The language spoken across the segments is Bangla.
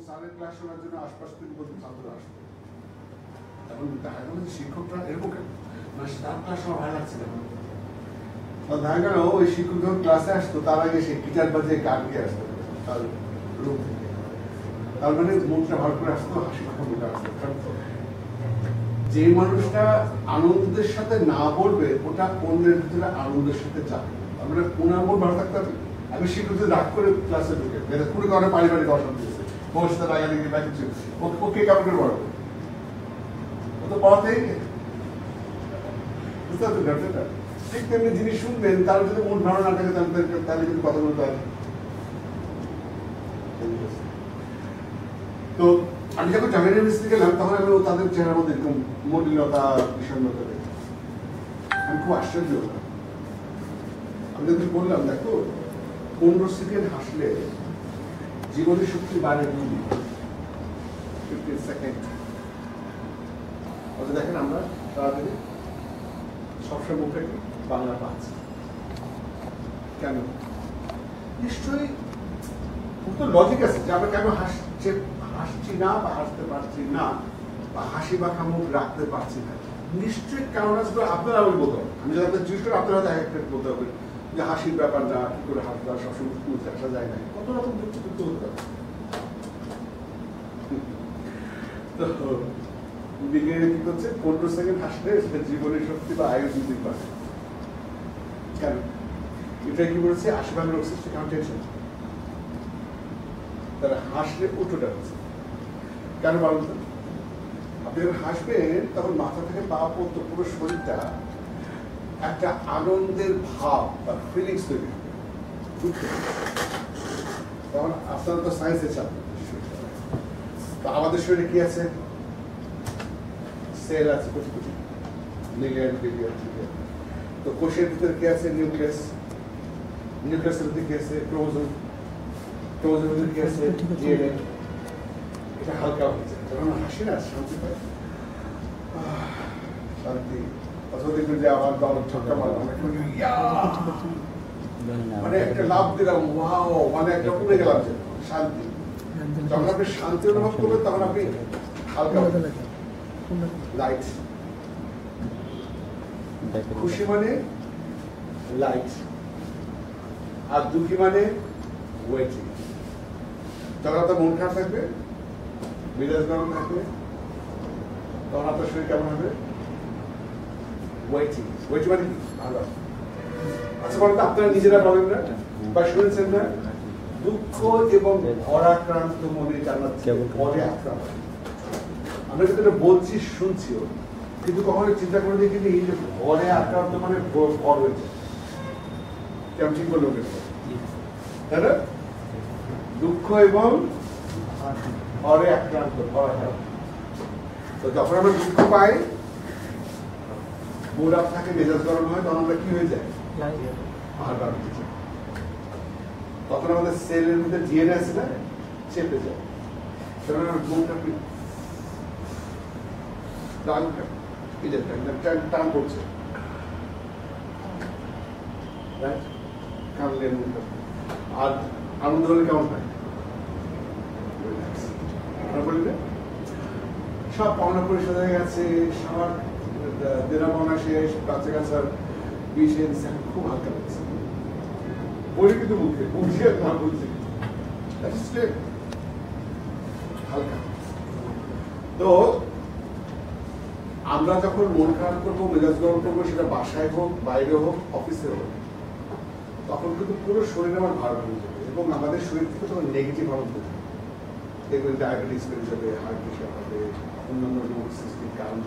স্যারের ক্লাস শোনার জন্য আশপাশ থেকে বলতে ছাত্ররা আসতো। এখন দেখা গেল যে শিক্ষকরা এরকম মানে তার ক্লাস আমার ভালো লাগছে না। দেখা গেল ওই শিক্ষক যখন ক্লাসে আসতো তার আগে সে গিটার বাজিয়ে গান গিয়ে আসতো তার রুম থেকে। তার মানে মনটা ভালো করে আসতো, হাসি মাখা মুখে আসতো। যে মানুষটা আনন্দের সাথে না বলবে ওটা অন্যের ভিতরে আনন্দের সাথে যাবে। তার মানে ওনার মন ভালো থাকতে হবে। আমি শিক্ষকদের রাগ করে ক্লাসে ঢুকে কোনো কারণে পারিবারিক অশান্তি হয়েছে, ওর সাথে রাগারাগি বা কিছু, ওকে কারণ করে পড়াবো, ও তো পড়াতেই বুঝতে পারছো ব্যাপারটা। ঠিক তেমনি যিনি শুনবেন তার যদি মন ভালো না থাকে তাহলে কিন্তু কথা বলতে হবে। তো আমি যখন জামিয়া ইউনিভার্সিটি গেলাম তখন আমি তাদের চেহারার মধ্যে এরকম মলিনতা বিষণ্ণতা দেখি। আমি খুব আশ্চর্য হলাম। আমি যখন বললাম দেখো 15 সেকেন্ড হাসলে জীবনের শক্তি বাড়ে 15 সেকেন্ড। দেখেন আমরা তাড়াতাড়ি সবসময় মুখে বাংলা পাচ্ছি কেন? নিশ্চয়ই তো লজিক আছে যে আমরা কেন হাসছি না বা হাসতে পারছি না বা হাসি মাখা মুখ রাখতে পারছি না। নিশ্চয়ই কারণ আসবে আপনারা আমি বলতে হবে। আমি যদি আপনার জিজ্ঞেস করি আপনারা একটা বলতে হবে যে হাসির ব্যাপার না, কি করে হাসতে হয়, সবসময় মুখে আসা যায় না, কত রকম যুক্তি হতে হবে। তো বিজ্ঞানী কি করছে 15 সেকেন্ড হাসলে জীবনের শক্তি বা আয়ু বৃদ্ধি পায়। কেন? এটা কি বলেছে 80% লোক সৃষ্টি কারণ টেনশন। তারা হাসলে উঠোটা হচ্ছে কেন বলুন তো? আপনি যখন হাসবেন তখন মাথা থেকে পা পর্যন্ত পুরো শরীরটা একটা আনন্দের ভাব বা ফিলিংস তৈরি হবে। তখন আপনারা তো সায়েন্সে চান, তো আমাদের শরীরে কি আছে? সেল আছে crore crore, million billion trillion. তো কোষের ভিতরে কি আছে? নিউক্লিয়াস। নিউক্লিয়াসের ভিতরে কি আছে? ক্রোমোজোম। ক্রোমোজোমের ভিতরে কি আছে? ডিএনএ। এটা হালকা হচ্ছে যখন হাসি না শান্তি পায়, শান্তি। অথবা দেখবেন যে আমার দল ছক্কা মারলাম, মানে একটা লাভ দিলাম, ওয়াও, মানে একটা উড়ে গেলাম, শান্তি। যখন আপনি শান্তি অনুভব করবেন তখন আপনি হালকা লাইট। খুশি মানে লাইট, আর দুঃখী মানে ওয়েটিং। যখন আপনার মন খারাপ থাকবে, মেজাজ গরম থাকবে, তখন আপনার শরীর কেমন হবে? ওয়েটিং। ওয়েটিং মানে কি? ভালো। আচ্ছা বলতো আপনারা নিজেরা বলেন না বা শুনেছেন না, দুঃখ এবং ভরাক্রান্ত মনে জানাচ্ছে পরে আক্রান্ত। আমরা কিন্তু এটা বলছি শুনছিও, কিন্তু কখনো চিন্তা করে দেখিনি যে ভরে আক্রান্ত মানে ভর হয়েছে। কেমন ঠিক বললো তাই না? দুঃখ এবং ভরে আক্রান্ত, তো যখন আমরা দুঃখ পাই, মুড আপ থাকে, মেজাজ গরম হয়, তখন আমরা কি হয়ে যায়? তখন আমাদের সেলের মধ্যে ডিএনএ আছে না, চেপে যায়। তখন আমার মনটা টান করছে, আর আনন্দ হলে কেমন হয়? সব পাওনা পরিশোধ হয়ে গেছে, সবার দেনা পাওনা শেষ, বাচ্চা কাচ্চার বিষে খুব হালকা লাগছে। বলি কিন্তু মুখে মুখে না বলছি হালকা। তো আমরা যখন মন খারাপ করবো, মেজাজ গরম করবো, সেটা বাসায় হোক, বাইরে হোক, অফিসে হোক, তখন কিন্তু পুরো শরীর আমার ভার হয়ে যাবে এবং আমাদের শরীর থেকে তখন নেগেটিভ হরমোন তৈরি হবে। দেখবেন ডায়াবেটিস বেড়ে যাবে, হার্ট প্রেশার হবে, অন্যান্য রোগ সৃষ্টির কারণ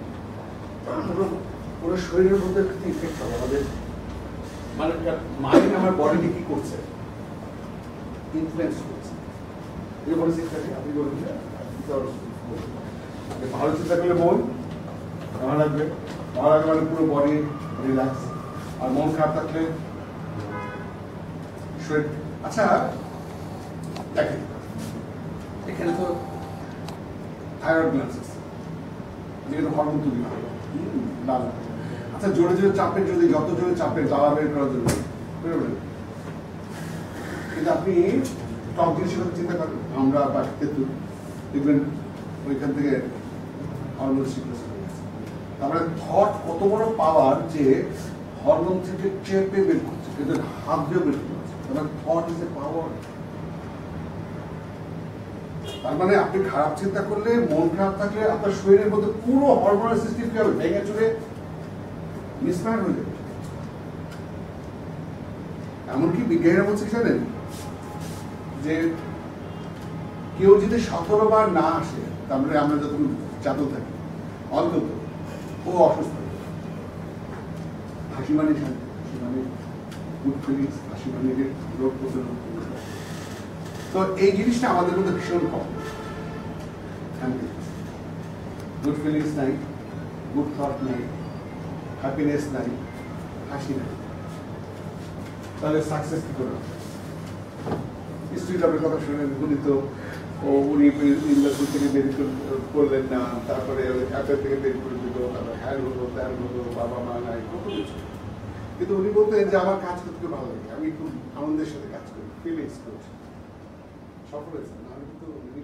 পুরো শরীরের মধ্যে একটা ইফেক্ট হবে। আমাদের মানে মাইন্ড আমার বডিকে কি করছে? ইনফ্লুয়েন্স করছে। আপনি বলুন ভালো চিন্তা করলে মন ভালো লাগবে, ভালো লাগবে মানে পুরো বডি রিল্যাক্স, আর মন খারাপ থাকলে শরীর। আচ্ছা দেখেন এখানে তো থাইরয়েড গ্ল্যান্ড আছে, যেগুলো হরমোন তৈরি হয় না। আচ্ছা জোরে জোরে চাপেন, যদি যত জোরে চাপেন গালা বের করার জন্য, কিন্তু আপনি টক জিনিসের কথা চিন্তা করেন, আমরা বা তেঁতুল দেখবেন ওইখান থেকে হরমোন সিকনেস হয়ে গেছে। তারপরে থট কত বড় পাওয়ার যে হরমোন থেকে চেপে বের করছে, এদের হাত দিয়ে বের করছে। তার থট ইজ এ পাওয়ার। তার মানে আপনি খারাপ চিন্তা করলে, মন খারাপ থাকলে আপনার শরীরের মধ্যে পুরো হরমোনাল সিস্টেম কি হবে, ভেঙে চুরে মিসফায়ার হয়ে যাবে। এমনকি বিজ্ঞানীরা বলছে জানেন যে কেউ যদি 17 বার না আসে, তারপরে আমরা যখন চাদর থাকি অন্তত ও অসুস্থ, হাসি মানে শান্তি, হাসি মানে গুড ফিলিংস, হাসি মানে রোগ প্রতিরোধ। তো এই জিনিসটা আমাদের মধ্যে ভীষণ কম। গুড ফিলিংস নাই, গুড থট নাই, হ্যাপিনেস নাই, হাসি নাই, তাহলে সাকসেস কি করে? স্ট্রিট জবের কথা শুনেন, উনি তো উনি ইন্ডাস্ট্রি থেকে বের করলেন না, তারপরে অ্যাপের থেকে বের করে দিল, তারপরে হ্যান হলো, ত্যান হলো, বাবা মা নাই, কত কিছু। কিন্তু উনি বলতেন যে আমার কাজ করতে ভালো লাগে, আমি খুব আনন্দের সাথে কাজ করি, ফিলিংস করছি। সফল হয়েছেন, আমি কিন্তু